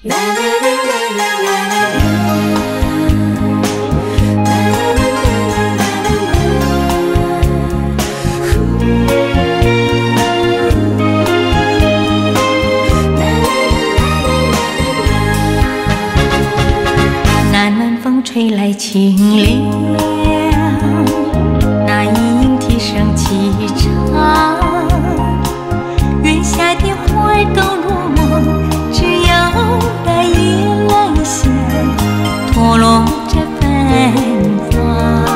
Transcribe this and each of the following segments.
南南风吹来清凉，那阴影提升气场。月下的花儿都落寞，只有那夜来香脱落着芬芳。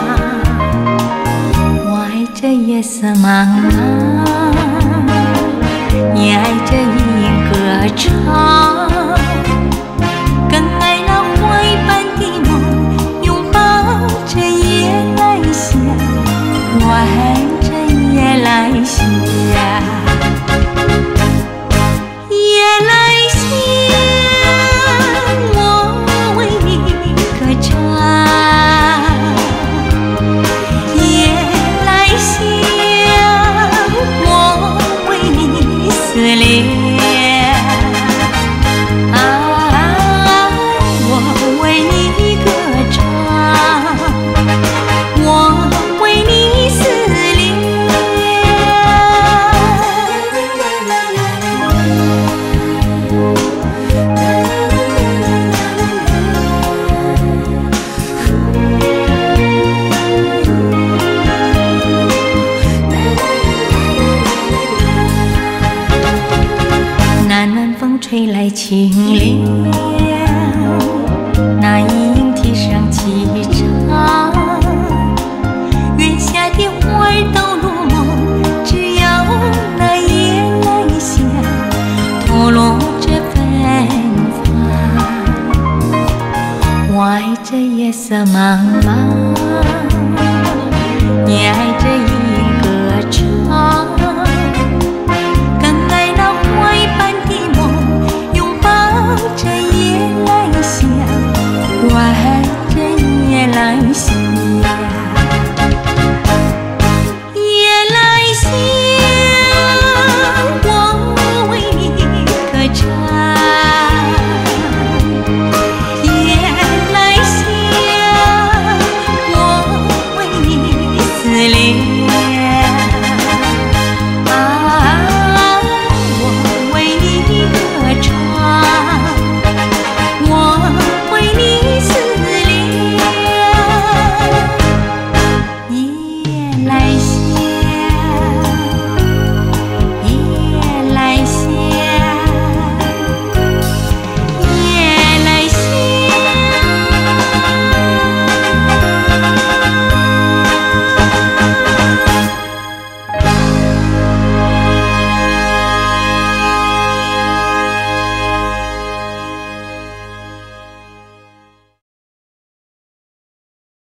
我爱这夜色茫茫，也爱这夜莺歌唱，更爱那怀般的梦，拥抱着夜来香，我爱这夜来香。夜来香，我为你歌唱。夜来香，我为你思念。啊，我为你歌唱，我为你思念。南南风吹来清凉，那阴影提升气场。月下的花儿都落寞，只有那夜来香脱落着芬芳。我爱这夜色茫茫，